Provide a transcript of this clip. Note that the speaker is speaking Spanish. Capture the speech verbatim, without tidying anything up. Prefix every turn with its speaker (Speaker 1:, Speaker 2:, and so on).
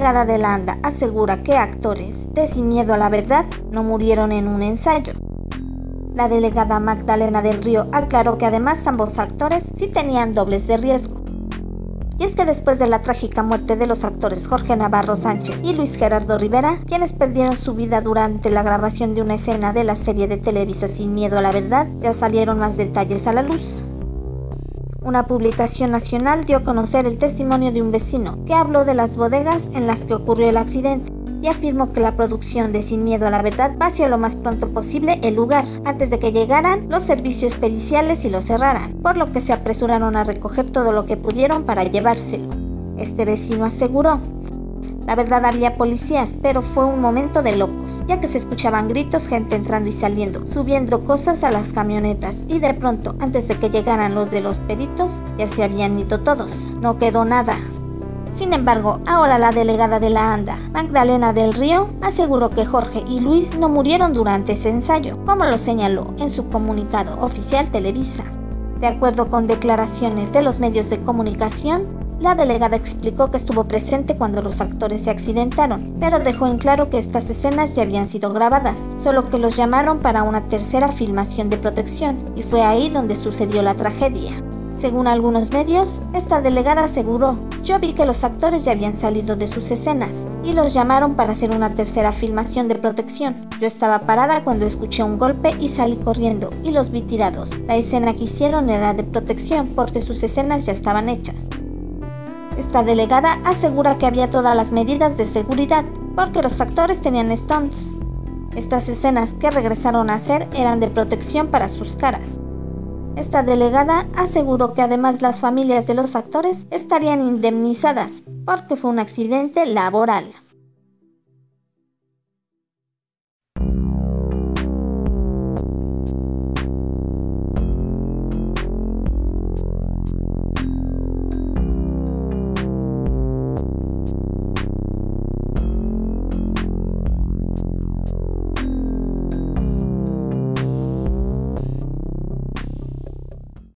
Speaker 1: delegada de la ANDA asegura que actores de Sin Miedo a la Verdad no murieron en un ensayo. La delegada Magdalena del Río aclaró que además ambos actores sí tenían dobles de riesgo. Y es que después de la trágica muerte de los actores Jorge Navarro Sánchez y Luis Gerardo Rivera, quienes perdieron su vida durante la grabación de una escena de la serie de Televisa Sin Miedo a la Verdad, ya salieron más detalles a la luz. Una publicación nacional dio a conocer el testimonio de un vecino que habló de las bodegas en las que ocurrió el accidente y afirmó que la producción de Sin Miedo a la Verdad vació lo más pronto posible el lugar, antes de que llegaran los servicios periciales y lo cerraran, por lo que se apresuraron a recoger todo lo que pudieron para llevárselo. Este vecino aseguró: la verdad, había policías, pero fue un momento de locos, ya que se escuchaban gritos, gente entrando y saliendo, subiendo cosas a las camionetas, y de pronto, antes de que llegaran los de los peritos, ya se habían ido todos, no quedó nada. Sin embargo, ahora la delegada de la ANDA, Magdalena del Río, aseguró que Jorge y Luis no murieron durante ese ensayo, como lo señaló en su comunicado oficial Televisa. De acuerdo con declaraciones de los medios de comunicación, la delegada explicó que estuvo presente cuando los actores se accidentaron, pero dejó en claro que estas escenas ya habían sido grabadas, solo que los llamaron para una tercera filmación de protección, y fue ahí donde sucedió la tragedia. Según algunos medios, esta delegada aseguró: yo vi que los actores ya habían salido de sus escenas y los llamaron para hacer una tercera filmación de protección. Yo estaba parada cuando escuché un golpe y salí corriendo y los vi tirados. La escena que hicieron era de protección porque sus escenas ya estaban hechas. Esta delegada asegura que había todas las medidas de seguridad porque los actores tenían stunts. Estas escenas que regresaron a hacer eran de protección para sus caras. Esta delegada aseguró que además las familias de los actores estarían indemnizadas porque fue un accidente laboral.